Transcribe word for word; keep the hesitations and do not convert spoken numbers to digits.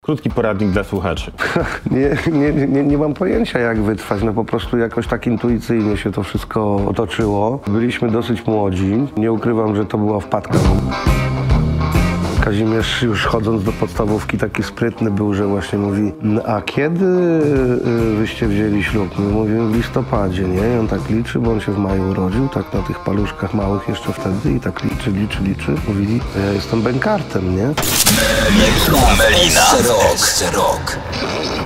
Krótki poradnik dla słuchaczy. nie, nie, nie, nie mam pojęcia, jak wytrwać. No po prostu jakoś tak intuicyjnie się to wszystko otoczyło. Byliśmy dosyć młodzi. Nie ukrywam, że to była wpadka. Kazimierz już chodząc do podstawówki taki sprytny był, że właśnie mówi: a kiedy wyście wzięli ślub? My mówimy w listopadzie, nie? I on tak liczy, bo on się w maju urodził, tak na tych paluszkach małych jeszcze wtedy i tak liczy, liczy, liczy. Mówili: ja jestem bękartem, nie? Melina, Melina, S C Rock.